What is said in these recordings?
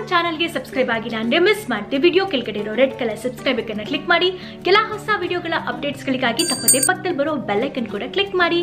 ಚಾನಲ್ಗೆ ಸಬ್ಸ್ಕ್ರೈಬ್ ಆಗಿಲ್ಲ ಅಂದ್ರೆ ಮಿಸ್ ಮಾಡ್ತೀವಿ. ವಿಡಿಯೋ ಕೆಳಗಡೆ ಇರೋ red colour subscribe icon click ಮಾಡಿ. ಕೆಲ ಹೊಸ ವಿಡಿಯೋಗಳ ಅಪ್ಡೇಟ್ಸ್ಗಳಿಗಾಗಿ ತಪ್ಪದೇ ಪಕ್ಕದಲ್ಲಿ ಬರೋ ಬೆಲ್ ಐಕನ್ ಕೂಡ ಕ್ಲಿಕ್ ಮಾಡಿ.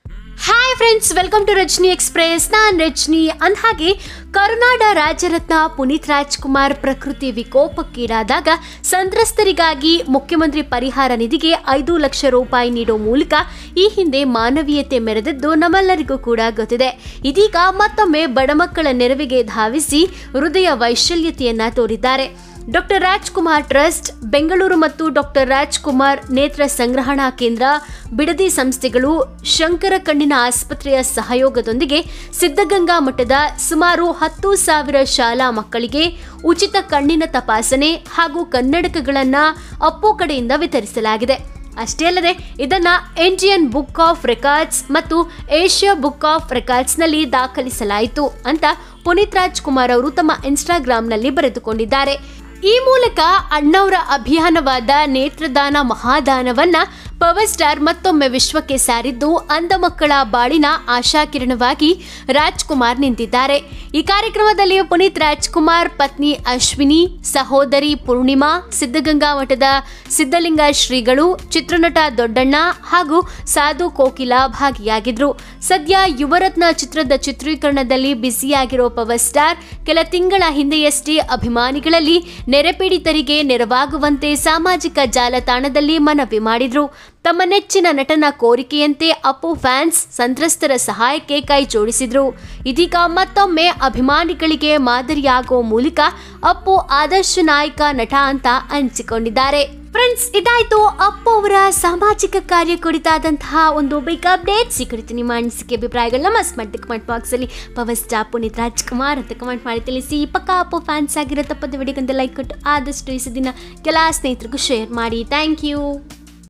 Hi friends, welcome to Rajani express. ನಾನು ರಜನಿ. ಅಂದಹಾಗೆ ಕರುನಾಡ ರಾಜ್ಯರತ್ನ ಪುನೀತ್ ರಾಜ್ಕುಮಾರ್ ಪ್ರಕೃತಿ ವಿಕೋಪಕ್ಕೀಡಾದಾಗ ಸಂತ್ರಸ್ತರಿಗಾಗಿ ಮುಖ್ಯಮಂತ್ರಿ ಪರಿಹಾರ ನಿಧಿಗೆ 5 ಲಕ್ಷ ರೂಪಾಯಿ ನೀಡೋ ಮೂಲಕ ಈ ಹಿಂದೆ ಮಾನವೀಯತೆ ಮೆರೆದಿದ್ದು ನಮ್ಮೆಲ್ಲರಿಗೂ ಕೂಡ ಗೊತ್ತಿದೆ. ಇದೀಗ ಮತ್ತೊಮ್ಮೆ ಬಡಮಕ್ಕಳ ನೆರವಿಗೆ ಧಾವಿಸಿ ಹೃದಯ ವೈಶಲ್ಯತೆಯನ್ನ ತೋರಿದ್ದಾರೆ. ಡಾಕ್ಟರ್ ರಾಜ್ಕುಮಾರ್ ಟ್ರಸ್ಟ್, ಬೆಂಗಳೂರು ಮತ್ತು ಡಾಕ್ಟರ್ ರಾಜ್ಕುಮಾರ್ ನೇತ್ರ ಸಂಗ್ರಹಣಾ ಕೇಂದ್ರ, ಬಿಡದಿ ಸಂಸ್ಥೆಗಳು, ಶಂಕರ ಕಣ್ಣಿನ ಆಸ್ಪತ್ರೆಯ ಸಹಯೋಗದೊಂದಿಗೆ ಸಿದ್ಧಗಂಗಾ ಮಠದ ಸುಮಾರು 10,000 ಶಾಲಾ ಮಕ್ಕಳಿಗೆ ಉಚಿತ ಕಣ್ಣಿನ ತಪಾಸಣೆ ಹಾಗೂ ಕನ್ನಡಕಗಳನ್ನು ಅಪ್ಪು ಕಡೆಯಿಂದ ವಿತರಿಸಲಾಗಿದೆ. ಅಷ್ಟೇ ಅಲ್ಲದೆ ಇದನ್ನು ಇಂಡಿಯನ್ ಬುಕ್ ಆಫ್ ರೆಕಾರ್ಡ್ಸ್ ಮತ್ತು ಏಷ್ಯಾ ಬುಕ್ ಆಫ್ ರೆಕಾರ್ಡ್ಸ್ನಲ್ಲಿ ದಾಖಲಿಸಲಾಯಿತು ಅಂತ ಪುನೀತ್ ರಾಜ್ಕುಮಾರ್ ಅವರು ತಮ್ಮ ಇನ್ಸ್ಟಾಗ್ರಾಂನಲ್ಲಿ ಬರೆದುಕೊಂಡಿದ್ದಾರೆ. ಈ ಮೂಲಕ ಅಣ್ಣವರ ಅಭಿಯಾನವಾದ ನೇತ್ರದಾನ ಮಹಾದಾನವನ್ನ ಪವರ್ ಸ್ಟಾರ್ ಮತ್ತೊಮ್ಮೆ ವಿಶ್ವಕ್ಕೆ ಸಾರಿದ್ದು ಅಂಧ ಮಕ್ಕಳ ಬಾಳಿನ ಆಶಾಕಿರಣವಾಗಿ ರಾಜ್ಕುಮಾರ್ ನಿಂತಿದ್ದಾರೆ. ಈ ಕಾರ್ಯಕ್ರಮದಲ್ಲಿ ಪುನೀತ್ ರಾಜ್ಕುಮಾರ್ ಪತ್ನಿ ಅಶ್ವಿನಿ, ಸಹೋದರಿ ಪೂರ್ಣಿಮಾ, ಸಿದ್ಧಗಂಗಾ ಮಠದ ಸಿದ್ಧಲಿಂಗ ಶ್ರೀಗಳು, ಚಿತ್ರನಟ ದೊಡ್ಡಣ್ಣ ಹಾಗೂ ಸಾಧು ಕೋಕಿಲ ಭಾಗಿಯಾಗಿದ್ರು. ಸದ್ಯ ಯುವರತ್ನ ಚಿತ್ರದ ಚಿತ್ರೀಕರಣದಲ್ಲಿ ಬ್ಯುಸಿಯಾಗಿರೋ ಪವರ್ ಸ್ಟಾರ್ ಕೆಲ ತಿಂಗಳ ಹಿಂದೆಯಷ್ಟೇ ಅಭಿಮಾನಿಗಳಲ್ಲಿ ನೆರೆಪೀಡಿತರಿಗೆ ನೆರವಾಗುವಂತೆ ಸಾಮಾಜಿಕ ಜಾಲತಾಣದಲ್ಲಿ ಮನವಿ ಮಾಡಿದ್ರು. ತಮ್ಮ ನೆಚ್ಚಿನ ನಟನ ಕೋರಿಕೆಯಂತೆ ಅಪ್ಪು ಫ್ಯಾನ್ಸ್ ಸಂತ್ರಸ್ತರ ಸಹಾಯಕ್ಕೆ ಕೈ ಜೋಡಿಸಿದ್ರು. ಇದೀಗ ಮತ್ತೊಮ್ಮೆ ಅಭಿಮಾನಿಗಳಿಗೆ ಮಾದರಿಯಾಗುವ ಮೂಲಕ ಅಪ್ಪು ಆದರ್ಶ ನಾಯಕ ನಟ ಅಂತ ಅನಿಸಿಕೊಂಡಿದ್ದಾರೆ. ಫ್ರೆಂಡ್ಸ್, ಇದಾಯ್ತು ಅಪ್ಪು ಅವರ ಸಾಮಾಜಿಕ ಕಾರ್ಯ ಕುರಿತಾದಂತಹ ಒಂದು ಬಿಗ್ ಅಪ್ಡೇಟ್ಸ್. ಈ ಕುರಿತು ನಿಮ್ಮ ಅನಿಸಿಕೆ ಅಭಿಪ್ರಾಯಗಳನ್ನ ಮಸ್ಟ್ ಮಾಡಿ ಕಮೆಂಟ್ ಬಾಕ್ಸ್ ಅಲ್ಲಿ ಪವರ್ ಸ್ಟಾರ್ ಪುನೀತ್ ರಾಜ್ಕುಮಾರ್ ಅಂತ ಕಮೆಂಟ್ ಮಾಡಿ ತಿಳಿಸಿ. ಪಕ್ಕಾ ಅಪ್ಪು ಫ್ಯಾನ್ಸ್ ಆಗಿರೋ ತಪ್ಪದ ವಿಡಿಯೋಗೊಂದು ಲೈಕ್ ಕೊಟ್ಟು ಆದಷ್ಟು ಈ ದಿನ ಕೆಲ ಸ್ನೇಹಿತರಿಗೂ ಶೇರ್ ಮಾಡಿ. Thank you.